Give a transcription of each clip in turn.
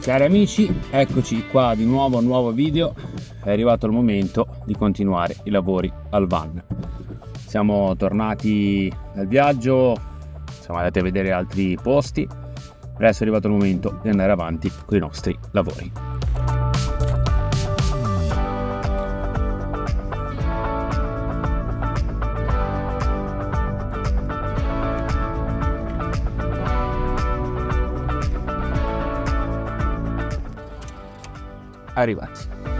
Cari amici, eccoci qua di nuovo, un nuovo video. È arrivato il momento di continuare i lavori al van. Siamo tornati dal viaggio, siamo andati a vedere altri posti. Adesso è arrivato il momento di andare avanti con i nostri lavori. Arrivati.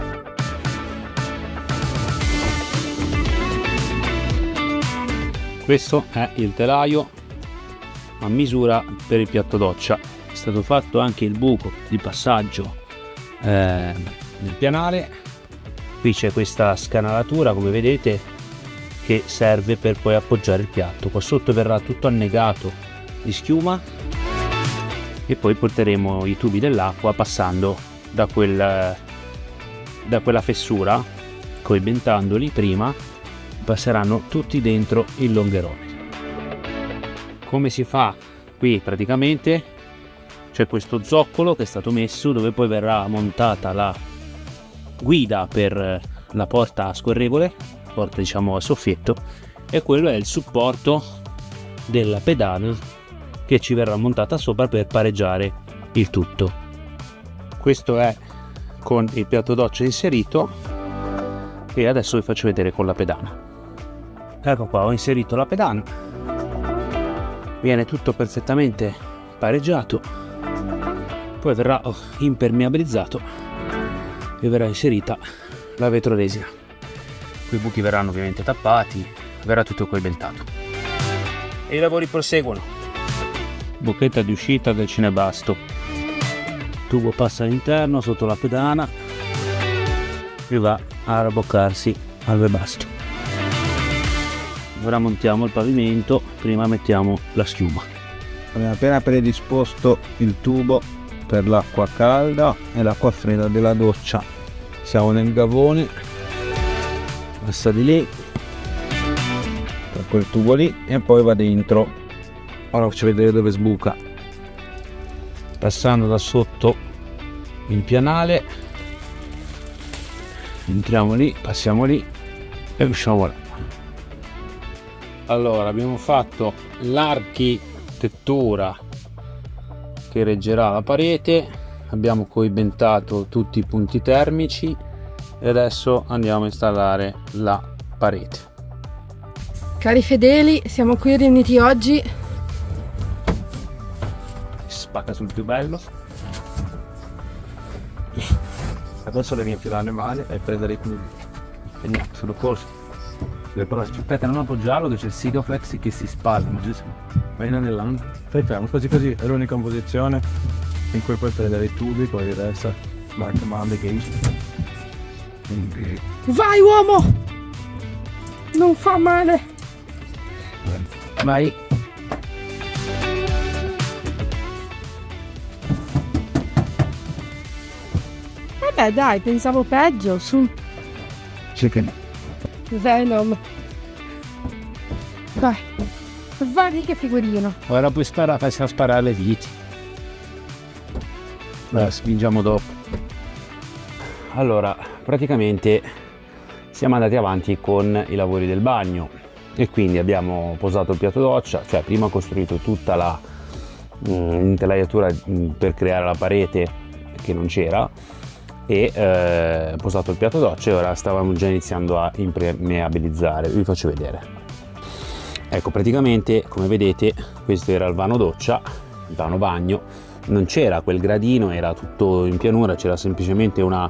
Questo è il telaio a misura per il piatto doccia. È stato fatto anche il buco di passaggio nel pianale. Qui c'è questa scanalatura, come vedete, che serve per poi appoggiare il piatto. Qua sotto verrà tutto annegato di schiuma e poi porteremo i tubi dell'acqua passando da quella fessura, coibentandoli prima, passeranno tutti dentro il longherone. Come si fa? Qui praticamente c'è questo zoccolo che è stato messo, dove poi verrà montata la guida per la porta scorrevole, porta diciamo a soffietto, e quello è il supporto della pedana che ci verrà montata sopra per pareggiare il tutto. Questo è con il piatto doccia inserito e adesso vi faccio vedere con la pedana. Ecco qua, ho inserito la pedana, viene tutto perfettamente pareggiato, poi verrà impermeabilizzato e verrà inserita la vetroresina. Quei buchi verranno ovviamente tappati, verrà tutto coibentato e i lavori proseguono. Bocchetta di uscita del cinebasto, tubo passa all'interno sotto la pedana e va a rabboccarsi al webasto. Ora montiamo il pavimento, prima mettiamo la schiuma. Abbiamo appena predisposto il tubo per l'acqua calda e l'acqua fredda della doccia. Siamo nel gavone, passa di lì per quel tubo lì e poi va dentro. Ora faccio vedere dove sbuca. Passando da sotto il pianale, entriamo lì, passiamo lì e usciamo là. Allora, abbiamo fatto l'architettura che reggerà la parete, abbiamo coibentato tutti i punti termici e adesso andiamo a installare la parete. Cari fedeli, siamo qui riuniti oggi. Spacca sul più bello. Adesso devi infilare male e prendere i piedi e niente, sullo corso. Però aspetta, non appoggiarlo, che c'è il Sidoflex che si spalma. Vai nell'angolo, fai fermo, così è l'unica posizione in cui puoi prendere i tubi, poi il resto va a comando che Vai uomo! Non fa male! Vai! Vabbè dai, pensavo peggio, su. Chicken. Venom. Vai. Vai lì che figurino. Ora puoi sparare, facciamo sparare le viti. Beh, spingiamo dopo. Allora, praticamente siamo andati avanti con i lavori del bagno e quindi abbiamo posato il piatto doccia, cioè prima ho costruito tutta la intelaiatura per creare la parete che non c'era e posato il piatto doccia e ora stavamo già iniziando a impermeabilizzare. Vi faccio vedere. Ecco, praticamente come vedete questo era il vano doccia, il vano bagno, non c'era quel gradino, era tutto in pianura, c'era semplicemente una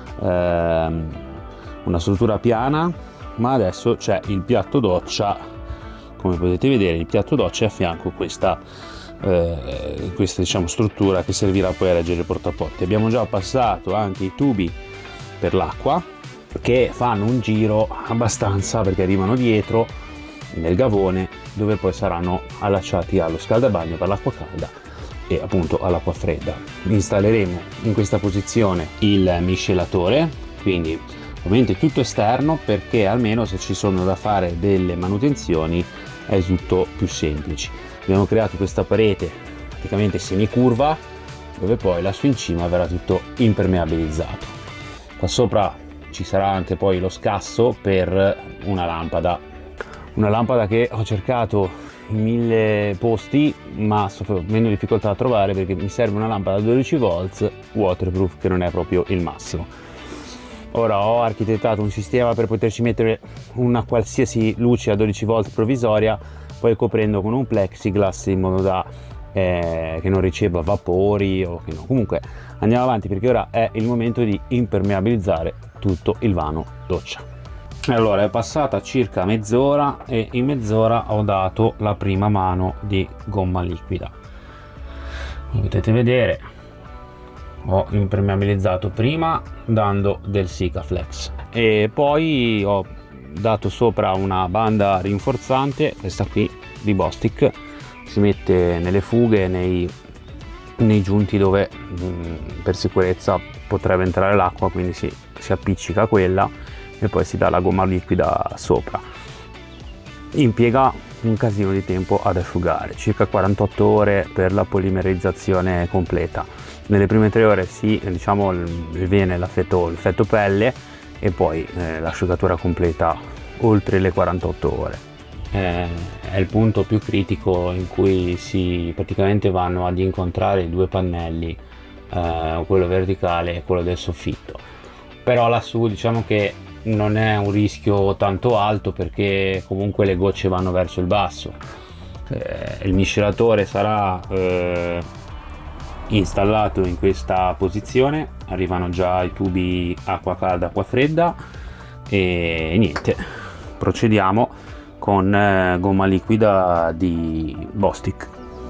struttura piana, ma adesso c'è il piatto doccia, come potete vedere il piatto doccia è a fianco questa diciamo struttura che servirà poi a reggere il portaporti. Abbiamo già passato anche i tubi per l'acqua che fanno un giro abbastanza, perché arrivano dietro nel gavone dove poi saranno allacciati allo scaldabagno per l'acqua calda e appunto all'acqua fredda. Installeremo in questa posizione il miscelatore, quindi ovviamente tutto esterno, perché almeno se ci sono da fare delle manutenzioni è tutto più semplice. Abbiamo creato questa parete praticamente semicurva dove poi lassù in cima verrà tutto impermeabilizzato. Qua sopra ci sarà anche poi lo scasso per una lampada che ho cercato in 1000 posti, ma sto avendo difficoltà a trovare perché mi serve una lampada da 12 volts waterproof, che non è proprio il massimo. Ora ho architettato un sistema per poterci mettere una qualsiasi luce a 12 volt provvisoria, poi coprendo con un plexiglass in modo da che non riceva vapori o che no. Comunque andiamo avanti, perché ora è il momento di impermeabilizzare tutto il vano doccia. Allora, è passata circa mezz'ora e in mezz'ora ho dato la prima mano di gomma liquida. Come potete vedere, ho impermeabilizzato prima dando del Sikaflex e poi ho dato sopra una banda rinforzante, questa qui di Bostik, si mette nelle fughe, nei giunti dove per sicurezza potrebbe entrare l'acqua, quindi si appiccica quella e poi si dà la gomma liquida sopra. Impiega un casino di tempo ad asciugare, circa 48 ore per la polimerizzazione completa. Nelle prime 3 ore diciamo viene l'effetto pelle e poi l'asciugatura completa oltre le 48 ore. È il punto più critico in cui si praticamente vanno ad incontrare i due pannelli, quello verticale e quello del soffitto. Però lassù diciamo che non è un rischio tanto alto, perché comunque le gocce vanno verso il basso. Il miscelatore sarà installato in questa posizione, arrivano già i tubi acqua calda, acqua fredda e niente, procediamo con gomma liquida di Bostik.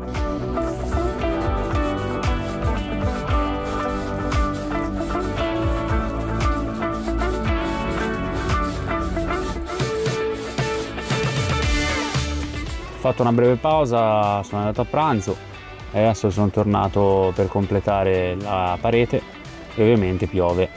Ho fatto una breve pausa, sono andato a pranzo e adesso sono tornato per completare la parete e ovviamente piove.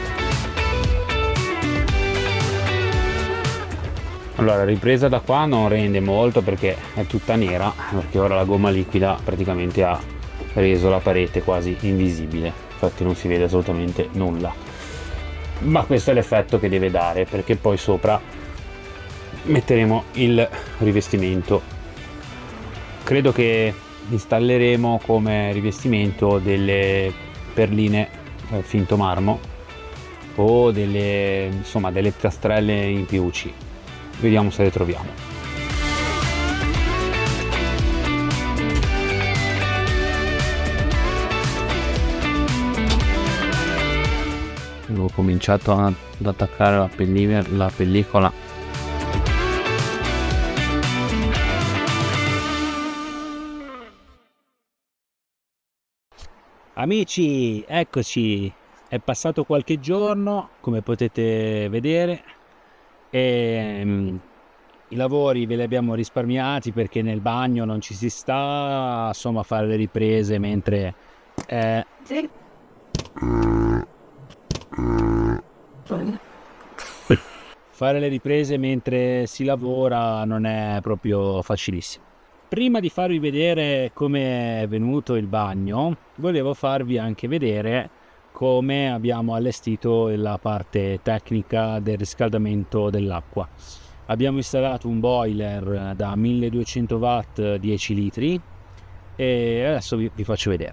Allora, ripresa da qua non rende molto perché è tutta nera, perché ora la gomma liquida praticamente ha reso la parete quasi invisibile, infatti non si vede assolutamente nulla, ma questo è l'effetto che deve dare, perché poi sopra metteremo il rivestimento. Credo che installeremo come rivestimento delle perline finto marmo o delle piastrelle in PVC. Vediamo se le troviamo. Ho cominciato ad attaccare la pellicola. Amici, eccoci, è passato qualche giorno, come potete vedere, e i lavori ve li abbiamo risparmiati perché nel bagno non ci si sta, insomma, a fare le riprese mentre fare le riprese mentre si lavora non è proprio facilissimo. Prima di farvi vedere come è venuto il bagno, volevo farvi anche vedere come abbiamo allestito la parte tecnica del riscaldamento dell'acqua. Abbiamo installato un boiler da 1200 watt 10 litri e adesso vi faccio vedere.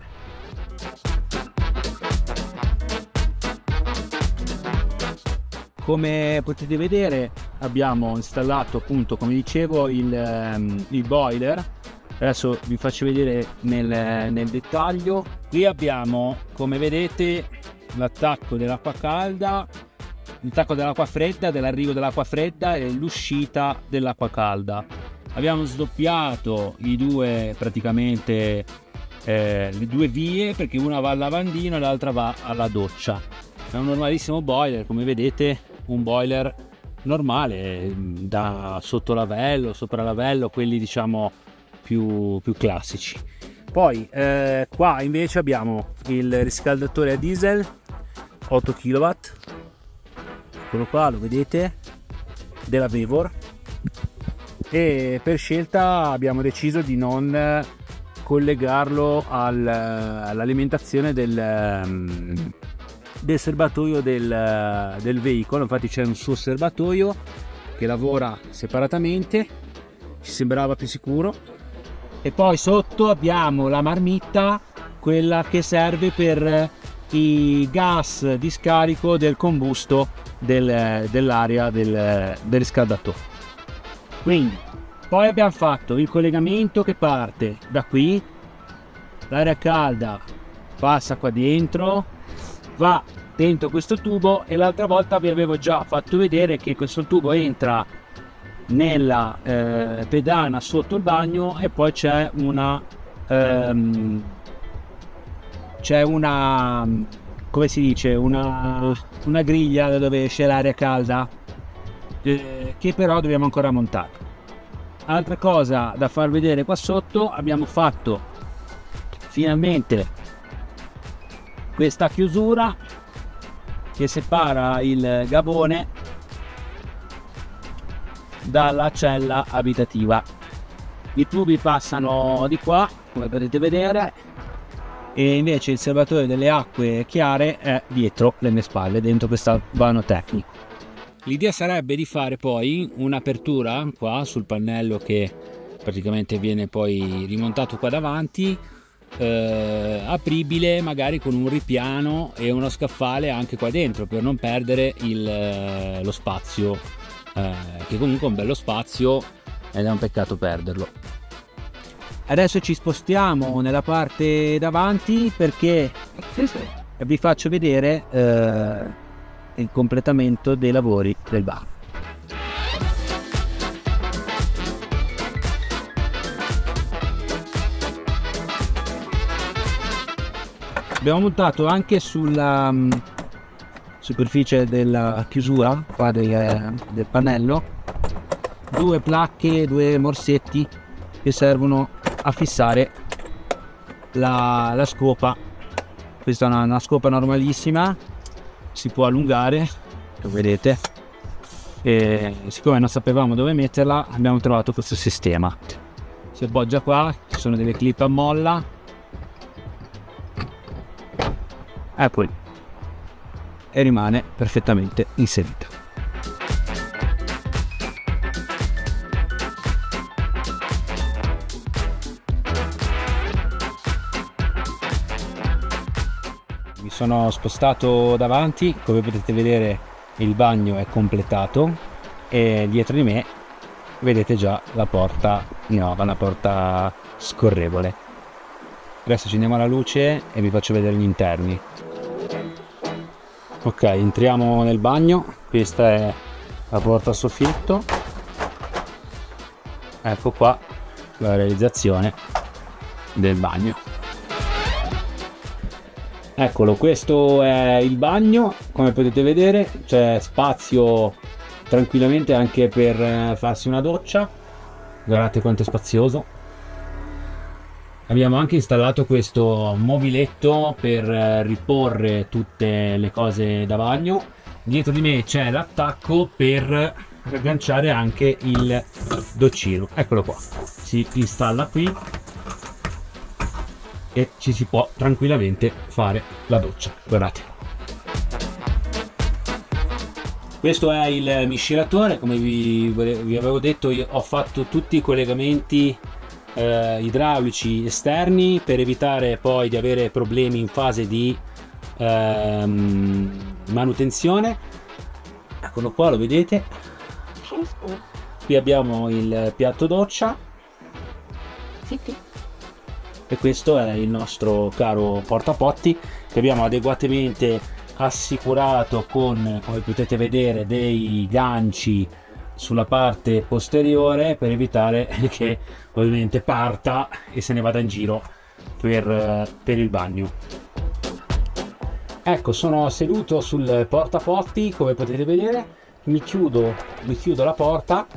Come potete vedere abbiamo installato, appunto, come dicevo, il boiler. Adesso vi faccio vedere nel dettaglio. Qui abbiamo, come vedete, l'attacco dell'acqua calda, l'attacco dell'acqua fredda, dell'arrivo dell'acqua fredda e l'uscita dell'acqua calda. Abbiamo sdoppiato le due vie, perché una va al lavandino e l'altra va alla doccia. È un normalissimo boiler, come vedete, un boiler normale da sottolavello, sopralavello, quelli diciamo più classici. Poi qua invece abbiamo il riscaldatore a diesel 8 kW, quello qua lo vedete, della Vevor, e per scelta abbiamo deciso di non collegarlo all'alimentazione del serbatoio del veicolo. Infatti c'è un suo serbatoio che lavora separatamente, ci sembrava più sicuro. E poi sotto abbiamo la marmitta, quella che serve per i gas di scarico del combusto dell'aria del riscaldatore. Quindi poi abbiamo fatto il collegamento che parte da qui, l'aria calda passa qua dentro, va dentro questo tubo, e l'altra volta vi avevo già fatto vedere che questo tubo entra nella pedana sotto il bagno, e poi c'è una come si dice, una griglia da dove esce l'aria calda, che però dobbiamo ancora montare. Altra cosa da far vedere qua sotto, abbiamo fatto finalmente questa chiusura che separa il gabone dalla cella abitativa. I tubi passano di qua, come potete vedere, e invece il serbatoio delle acque chiare è dietro le mie spalle, dentro questo vano tecnico. L'idea sarebbe di fare poi un'apertura qua sul pannello che praticamente viene poi rimontato qua davanti, apribile magari con un ripiano e uno scaffale anche qua dentro, per non perdere lo spazio, che comunque è un bello spazio ed è un peccato perderlo. Adesso ci spostiamo nella parte davanti perché vi faccio vedere il completamento dei lavori del bar. Abbiamo montato anche sulla superficie della chiusura qua del pannello due placche, due morsetti che servono a fissare la scopa. Questa è una scopa normalissima, si può allungare, lo vedete, e siccome non sapevamo dove metterla abbiamo trovato questo sistema. Si appoggia qua, ci sono delle clip a molla, eccoli, e rimane perfettamente inserita. Mi sono spostato davanti, come potete vedere il bagno è completato e dietro di me vedete già la porta nuova, una porta scorrevole. Adesso accendiamo la luce e vi faccio vedere gli interni. Ok, entriamo nel bagno, questa è la porta a soffietto, ecco qua la realizzazione del bagno. Eccolo, questo è il bagno, come potete vedere c'è spazio tranquillamente anche per farsi una doccia, guardate quanto è spazioso. Abbiamo anche installato questo mobiletto per riporre tutte le cose da bagno. Dietro di me c'è l'attacco per agganciare anche il doccino, eccolo qua, si installa qui e ci si può tranquillamente fare la doccia, guardate. Questo è il miscelatore, come vi avevo detto io ho fatto tutti i collegamenti idraulici esterni per evitare poi di avere problemi in fase di manutenzione. Eccolo qua, lo vedete, qui abbiamo il piatto doccia e questo è il nostro caro portapotti che abbiamo adeguatamente assicurato con, come potete vedere, dei ganci sulla parte posteriore per evitare che ovviamente parta e se ne vada in giro per il bagno. Ecco, sono seduto sul portapotti, come potete vedere, mi chiudo la porta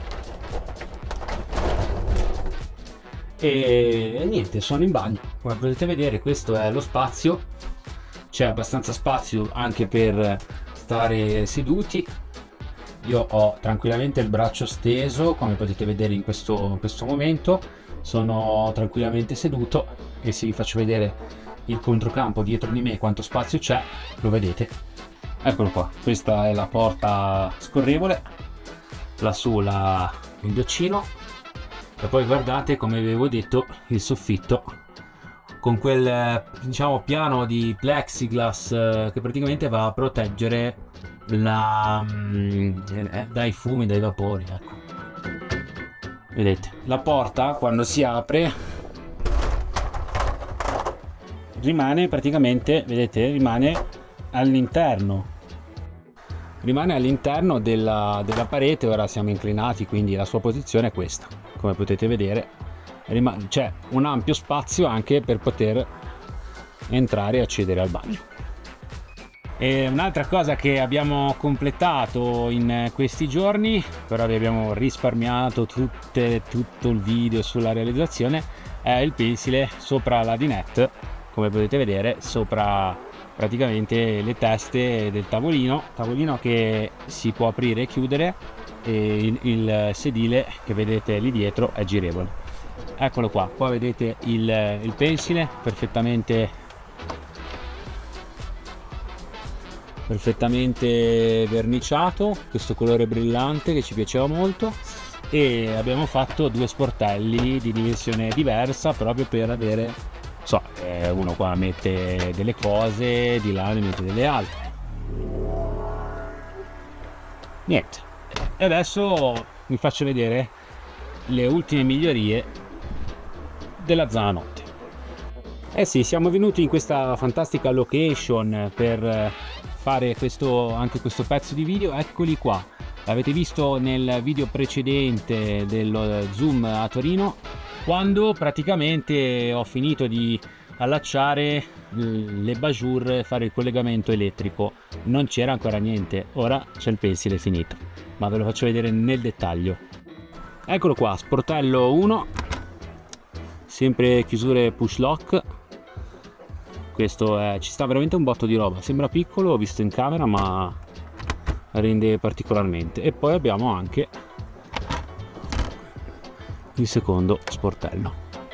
e niente, sono in bagno. Come potete vedere questo è lo spazio, c'è abbastanza spazio anche per stare seduti. Io ho tranquillamente il braccio steso, come potete vedere in questo momento. sono tranquillamente seduto e se vi faccio vedere il controcampo dietro di me quanto spazio c'è, lo vedete. Eccolo qua, questa è la porta scorrevole, lassù il doccino, e poi guardate, come vi avevo detto, il soffitto con quel, diciamo, piano di plexiglass che praticamente va a proteggere dai fumi, dai vapori, ecco. Vedete, la porta quando si apre rimane praticamente, vedete, rimane all'interno della parete. Ora siamo inclinati, quindi la sua posizione è questa, come potete vedere. C'è un ampio spazio anche per poter entrare e accedere al bagno. E un'altra cosa che abbiamo completato in questi giorni, però vi abbiamo risparmiato tutto il video sulla realizzazione, è il pensile sopra la dinette, come potete vedere, sopra praticamente le teste del tavolino che si può aprire e chiudere, e il sedile che vedete lì dietro è girevole. Eccolo qua, vedete il pensile perfettamente verniciato, questo colore brillante che ci piaceva molto, e abbiamo fatto due sportelli di dimensione diversa proprio per avere, uno qua mette delle cose, di là ne mette delle altre. Niente, e adesso vi faccio vedere le ultime migliorie della zona notte. Eh sì, siamo venuti in questa fantastica location per fare anche questo pezzo di video. Eccoli qua, l'avete visto nel video precedente dello zoom a Torino, quando praticamente ho finito di allacciare le bajure, fare il collegamento elettrico. Non c'era ancora niente, ora c'è il pensile finito, ma ve lo faccio vedere nel dettaglio. Eccolo qua, sportello 1, sempre chiusure push lock. Questo ci sta veramente un botto di roba, sembra piccolo visto in camera, ma rende particolarmente. E poi abbiamo anche il secondo sportello.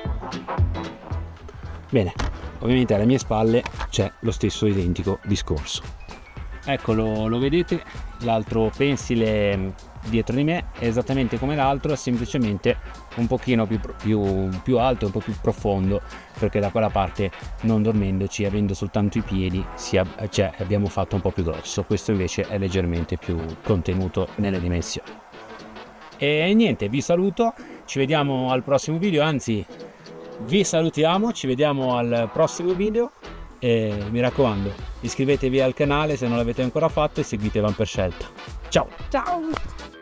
Bene, ovviamente alle mie spalle c'è lo stesso identico discorso. Eccolo, lo vedete, l'altro pensile dietro di me è esattamente come l'altro, semplicemente un pochino più alto, un po' più profondo, perché da quella parte, non dormendoci, avendo soltanto i piedi, abbiamo fatto un po' più grosso. Questo invece è leggermente più contenuto nelle dimensioni. E niente, vi saluto, ci vediamo al prossimo video, anzi vi salutiamo, ci vediamo al prossimo video. E mi raccomando, iscrivetevi al canale se non l'avete ancora fatto e seguite Van per Scelta. Ciao! Ciao!